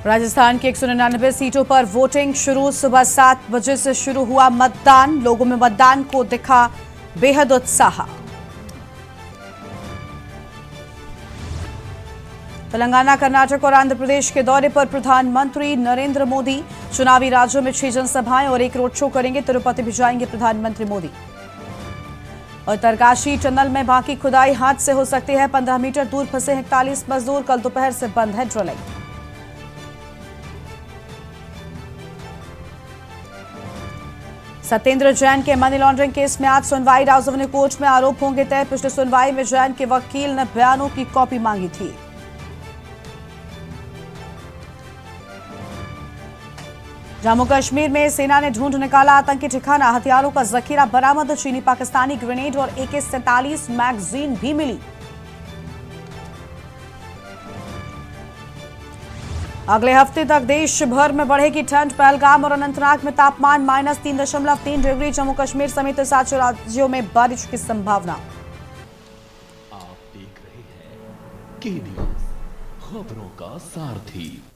राजस्थान की 199 सीटों पर वोटिंग शुरू। सुबह 7 बजे से शुरू हुआ मतदान। लोगों में मतदान को दिखा बेहद उत्साह। तेलंगाना, कर्नाटक और आंध्र प्रदेश के दौरे पर प्रधानमंत्री नरेंद्र मोदी। चुनावी राज्यों में 6 जनसभाएं और एक रोड शो करेंगे। तिरुपति भी जाएंगे प्रधानमंत्री मोदी। और उत्तरकाशी टनल में बाकी खुदाई हाथ से हो सकती है। 15 मीटर दूर फंसे 41 मजदूर। कल दोपहर से बंद है ड्रिलिंग। सत्येंद्र जैन के मनी लॉन्ड्रिंग केस में आज सुनवाई। राजधानी कोर्ट में आरोप होंगे तय। पिछली सुनवाई में जैन के वकील ने बयानों की कॉपी मांगी थी। जम्मू कश्मीर में सेना ने ढूंढ निकाला आतंकी ठिकाना। हथियारों का जखीरा बरामद। चीनी पाकिस्तानी ग्रेनेड और AK-47 मैगजीन भी मिली। अगले हफ्ते तक देश भर में बढ़ेगी ठंड। पहलगाम और अनंतनाग में तापमान -3.3 डिग्री। जम्मू कश्मीर समेत 7 राज्यों में बारिश की संभावना। आप देख रहे हैं के न्यूज़, खबरों का सारथी।